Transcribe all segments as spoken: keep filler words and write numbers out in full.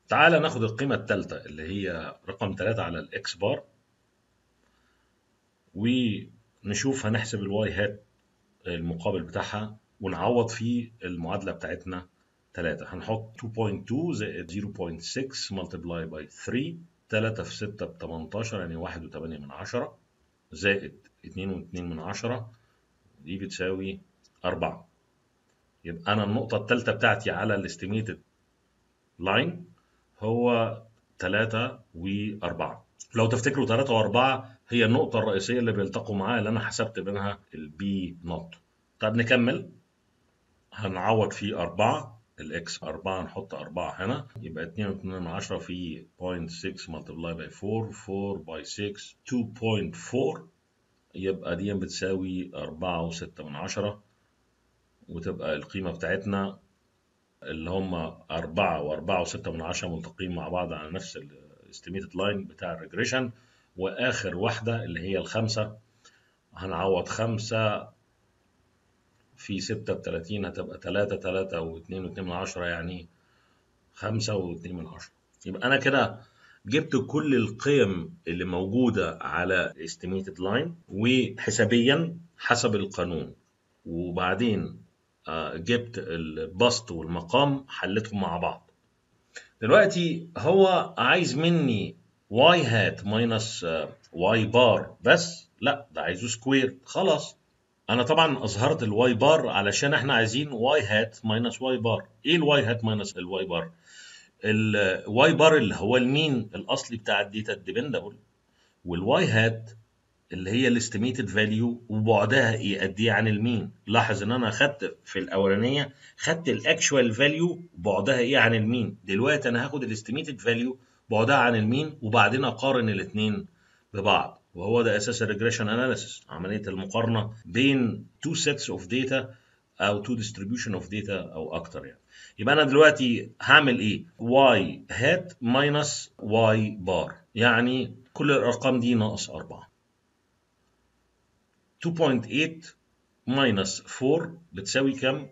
تعالى ناخد القيمة الثالثة اللي هي رقم ثلاثة على الاكس بار، ونشوف هنحسب الواي هات المقابل بتاعها ونعوض فيه المعادلة بتاعتنا ثلاثة. هنحط اتنين فاصلة اتنين زائد صفر فاصلة ستة multiply by ثلاثة، ثلاثة في ستة ب تمنتاشر يعني واحد وثمانية من عشرة زائد اتنين واتنين من عشرة، دي بتساوي أربعة. يبقى أنا النقطة الثالثة بتاعتي على الاستيميتد لاين هو ثلاثة و4. لو تفتكروا ثلاثة و4 هي النقطة الرئيسية اللي بيلتقوا معاها اللي أنا حسبت منها البي نوت. طب نكمل، هنعوض في أربعة، الإكس أربعة نحط أربعة هنا، يبقى اتنين واتنين من عشرة في صفر فاصلة ستة multiply by أربعة، أربعة by ستة اتنين فاصلة أربعة، يبقى دي بتساوي أربعة وستة من عشرة، وتبقى القيمة بتاعتنا اللي هم أربعة وأربعة وستة من عشرة ملتقين مع بعض على نفس الاستيميتد لاين بتاع الريجريشن. وآخر واحدة اللي هي الخمسة، هنعوض خمسة في ستة بتلاتين هتبقى تلاتة، تلاتة واتنين واتنين من عشرة يعني خمسة واتنين من عشرة. يبقى أنا كده جبت كل القيم اللي موجودة على estimated line وحسابيا حسب القانون، وبعدين جبت البسط والمقام حلتهم مع بعض. دلوقتي هو عايز مني y هات ماينس y بار بس، لا ده عايزه سكوير. خلاص انا طبعا اظهرت الواي بار علشان احنا عايزين واي هات ماينس واي بار. ايه الواي هات ماينس الواي بار؟ الواي بار اللي هو المين الاصلي بتاع الداتا الديبندبل، والواي هات اللي هي الاستيميتد فاليو وبعدها ايه قد ايه عن المين. لاحظ ان انا خدت في الاولانيه خدت الاكشوال فاليو بعدها ايه عن المين، دلوقتي انا هاخد الاستيميتد فاليو بعدها عن المين وبعدين اقارن الاثنين ببعض. وهو ده اساس الريجريشن اناليسيس، عمليه المقارنه بين تو سيتس اوف داتا او تو ديستريبيوشن اوف داتا او اكتر يعني. يبقى انا دلوقتي هعمل ايه؟ واي هات ماينس واي بار، يعني كل الارقام دي ناقص أربعة. اتنين فاصلة تمانية ماينس أربعة بتساوي كام؟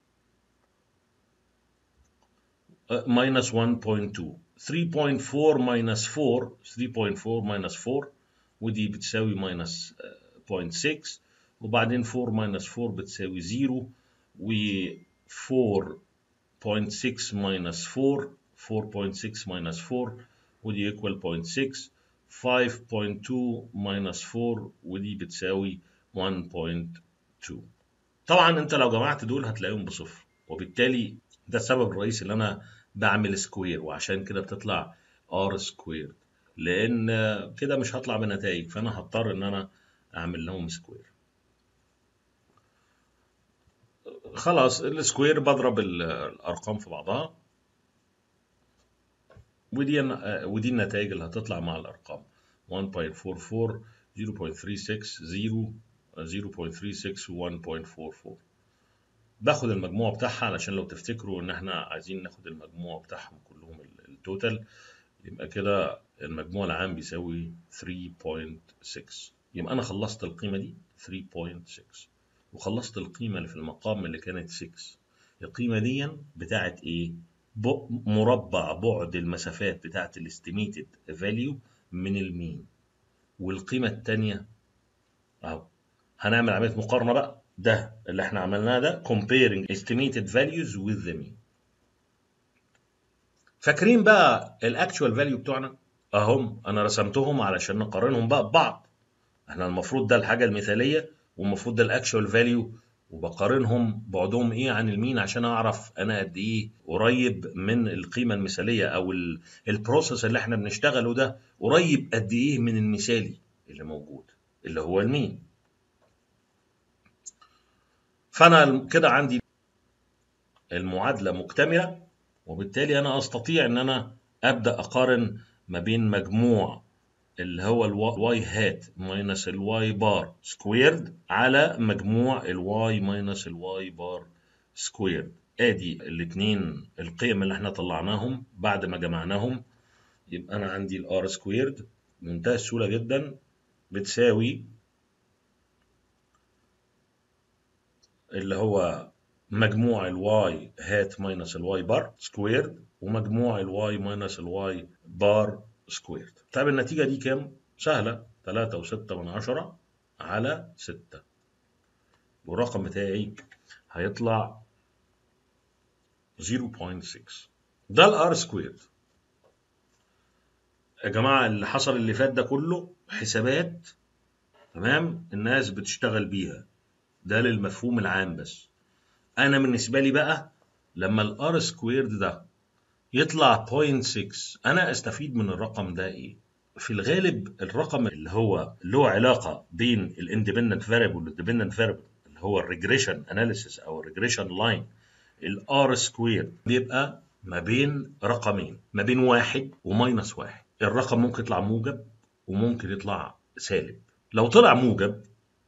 ماينس واحد فاصلة اتنين. ثلاثة فاصلة أربعة ماينس أربعة، ثلاثة فاصلة أربعة ماينس أربعة ودي بتساوي ماينس صفر فاصلة ستة، وبعدين أربعة ماينس أربعة بتساوي صفر، و أربعة فاصلة ستة ماينس أربعة، أربعة فاصلة ستة ماينس أربعة ودي equal صفر فاصلة ستة، خمسة فاصلة اتنين ماينس أربعة ودي بتساوي واحد فاصلة اتنين. طبعا انت لو جمعت دول هتلاقيهم بصفر، وبالتالي ده السبب الرئيسي اللي انا بعمل سكوير، وعشان كده بتطلع ار سكوير، لان كده مش هطلع بنتائج، فانا هضطر ان انا اعمل لهم سكوير. خلاص السكوير بضرب الارقام في بعضها، ودي ودي النتائج اللي هتطلع مع الارقام واحد فاصلة أربعة أربعة، صفر فاصلة ستة ستة، صفر فاصلة ثلاثة ستة و واحد فاصلة أربعة أربعة. باخد المجموع بتاعها علشان لو تفتكروا ان احنا عايزين ناخد المجموع بتاعهم كلهم التوتال، يبقى كده المجموع العام بيساوي ثلاثة فاصلة ستة. يبقى انا خلصت القيمه دي ثلاثة فاصلة ستة، وخلصت القيمه اللي في المقام اللي كانت ستة. القيمه دي بتاعت ايه؟ مربع بعد المسافات بتاعت الاستيميتد فاليو من المين. والقيمه الثانيه اهو، هنعمل عمليه مقارنه بقى، ده اللي احنا عملناه ده comparing estimated values with the mean. فاكرين بقى الاكتشوال فاليو بتوعنا اهم، انا رسمتهم علشان نقارنهم بقى ببعض. احنا المفروض ده الحاجه المثاليه، والمفروض ده الاكتشوال فاليو، وبقارنهم بعدهم ايه عن المين عشان اعرف انا قد ايه قريب من القيمه المثاليه، او البروسيس اللي احنا بنشتغله ده قريب قد ايه من المثالي اللي موجود اللي هو المين. فانا كده عندي المعادلة مكتملة، وبالتالي أنا أستطيع أن أنا أبدأ أقارن ما بين مجموع اللي هو الواي هات ماينس الواي بار سكويرد على مجموع الواي ماينس الواي بار سكويرد. ادي الاثنين القيم اللي احنا طلعناهم بعد ما جمعناهم، يبقى انا عندي الار سكويرد بمنتهى السهوله جدا بتساوي اللي هو مجموع الواي هات ماينس الواي بار سكويرد ومجموع الواي ماينس الواي بار سكويرد. طيب النتيجة دي كام؟ سهلة، تلاتة وستة من عشرة على ستة، والرقم بتاعي هيطلع صفر فاصلة ستة. ده الار سكويرد. يا جماعة اللي حصل اللي فات ده كله حسابات، تمام، الناس بتشتغل بيها، ده للمفهوم العام بس. انا بالنسبة لي بقى لما الار سكويرد ده يطلع صفر فاصلة ستة انا استفيد من الرقم ده ايه؟ في الغالب الرقم اللي هو له علاقة بين الاندبندنت فاريبل والديبندنت فاريبل اللي هو الريجريشن اناليسيس او الريجريشن لاين، الار سكوير بيبقى ما بين رقمين، ما بين واحد وماينس واحد. الرقم ممكن يطلع موجب وممكن يطلع سالب. لو طلع موجب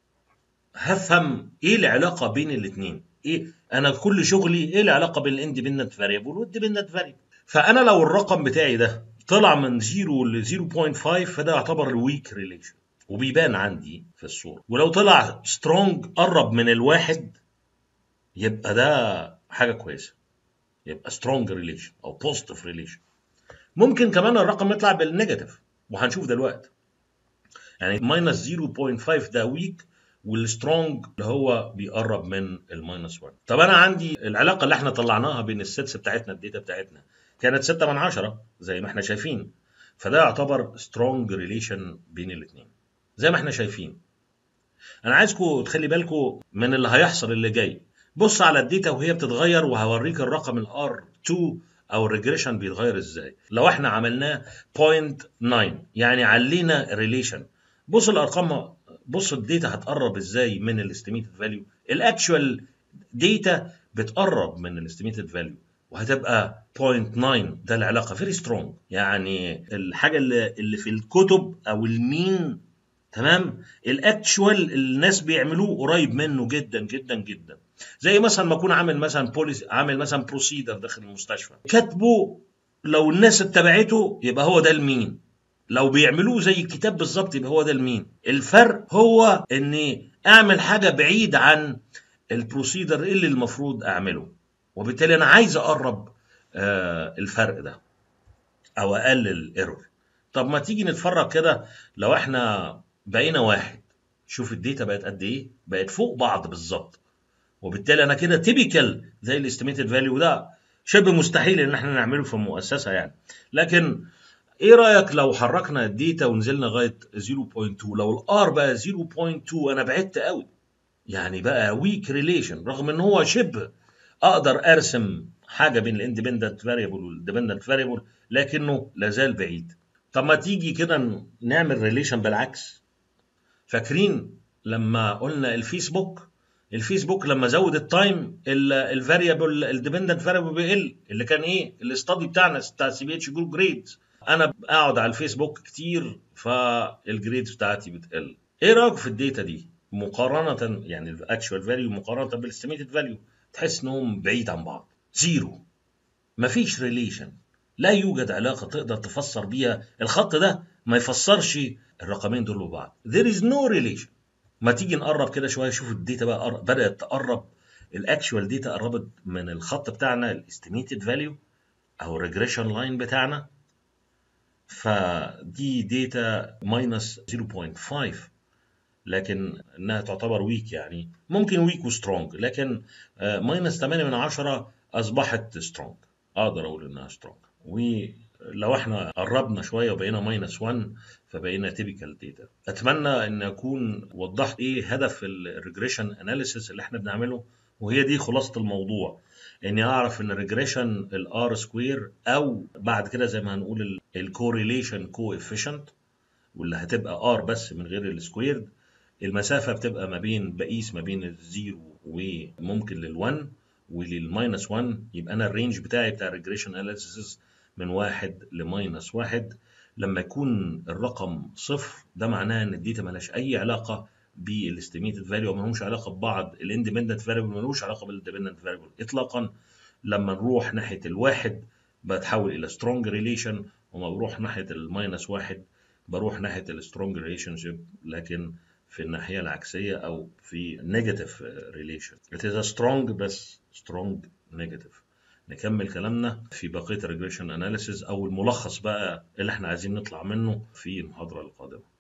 هفهم ايه العلاقه بين الاثنين، ايه انا كل شغلي ايه العلاقه بين الاندبندنت فاريبل والديبندنت فاريبل. فانا لو الرقم بتاعي ده طلع من صفر ل صفر فاصلة خمسة فده يعتبر الويك ريليشن وبيبان عندي في الصوره. ولو طلع سترونج قرب من الواحد يبقى ده حاجه كويسه، يبقى سترونج ريليشن او بوزيتيف ريليشن. ممكن كمان الرقم يطلع بالنيجاتيف وهنشوف دلوقتي، يعني ماينس صفر فاصلة خمسة ده ويك والسترونج اللي هو بيقرب من الماينس واحد. طب انا عندي العلاقه اللي احنا طلعناها بين السيتس بتاعتنا، الداتا بتاعتنا كانت ستة من عشرة زي ما احنا شايفين، فده يعتبر سترونج ريليشن بين الاثنين زي ما احنا شايفين. انا عايزكم تخلي بالكم من اللي هيحصل اللي جاي. بص على الداتا وهي بتتغير وهوريك الرقم الار اتنين او الريجريشن بيتغير ازاي. لو احنا عملناه صفر فاصلة تسعة يعني علينا ريليشن، بص الارقام، بص الداتا هتقرب ازاي من الاستيميتد فاليو. الاكشوال داتا بتقرب من الاستيميتد فاليو وهتبقى صفر فاصلة تسعة. ده العلاقه فيري سترونج، يعني الحاجه اللي, اللي في الكتب او المين، تمام، الاكشوال الناس بيعملوه قريب منه جدا جدا جدا. زي مثلا ما اكون عامل مثلا بوليسي، عامل مثلا بروسيدر داخل المستشفى كاتبه، لو الناس اتبعته يبقى هو ده المين، لو بيعملوه زي الكتاب بالظبط يبقى هو ده المين. الفرق هو اني اعمل حاجه بعيد عن البروسيدر اللي المفروض اعمله، وبالتالي انا عايز اقرب آه الفرق ده او اقلل الايرور. طب ما تيجي نتفرج كده، لو احنا بقينا واحد شوف الداتا بقت قد ايه، بقت فوق بعض بالظبط، وبالتالي انا كده تيبيكال زي الاستيميتد فاليو. ده شبه مستحيل ان احنا نعمله في المؤسسه يعني، لكن ايه رايك لو حركنا الداتا ونزلنا لغايه صفر فاصلة اتنين؟ لو الار بقى صفر فاصلة اتنين انا بعدت قوي، يعني بقى ويك ريليشن رغم ان هو شبه اقدر ارسم حاجه بين الاندبندنت فاريبل والديبندنت فاريبل لكنه لازال بعيد. طب ما تيجي كده نعمل ريليشن بالعكس. فاكرين لما قلنا الفيسبوك، الفيسبوك لما زود التايم الفاريبل الديبندنت فاريبل بيقل، اللي كان ايه الاستادي بتاعنا بتاع سي بي اتش جروب جريدز. انا اقعد على الفيسبوك كتير فالجريدز بتاعتي بتقل. ايه رايك في الداتا دي مقارنه، يعني الاكشوال فاليو مقارنه بالاستيميتد فاليو؟ تحس انهم بعيد عن بعض، زيرو، مفيش ريليشن، لا يوجد علاقه تقدر تفسر بيها الخط ده ما يفسرش الرقمين دول ببعض. there is no relation. ما تيجي نقرب كده شويه، شوف الداتا بقى بدات تقرب، الاكشوال داتا قربت من الخط بتاعنا الاستيميتد فاليو او الريجريشن لاين بتاعنا، فدي داتا ماينس صفر فاصلة خمسة لكن انها تعتبر ويك، يعني ممكن ويك وسترونج، لكن ماينس ثمانية من عشرة اصبحت سترونج، اقدر اقول انها سترونج. ولو احنا قربنا شويه وبقينا ماينس واحد فبقينا تيبيكال داتا. اتمنى ان اكون وضحت ايه هدف الريجريشن اناليسيس اللي احنا بنعمله، وهي دي خلاصه الموضوع، اني اعرف ان الريجريشن الار سكوير او بعد كده زي ما هنقول الكوريليشن كوفيشنت، واللي هتبقى ار بس من غير السكويرد. المسافة بتبقى ما بين، بقيس ما بين الزيرو وممكن للون وللماينس واحد، يبقى أنا الرينج بتاعي بتاع الريجريشن اناليسيس من واحد لماينس واحد. لما يكون الرقم صفر ده معناه إن الداتا مالهاش أي علاقة بالاستيميتد فاليو، مالهمش علاقة ببعض، الاندبندنت فاريبل مالوش علاقة بالاندبندنت فاريبل إطلاقا. لما نروح ناحية الواحد بتحول إلى سترونج ريليشن، وما بروح ناحية الماينس واحد بروح ناحية السترونج ريليشن شيب. لكن في الناحية العكسية أو في negative relation. It is a strong بس strong negative. نكمل كلامنا في بقية regression analysis أو الملخص بقى اللي احنا عايزين نطلع منه في المحاضرة القادمة.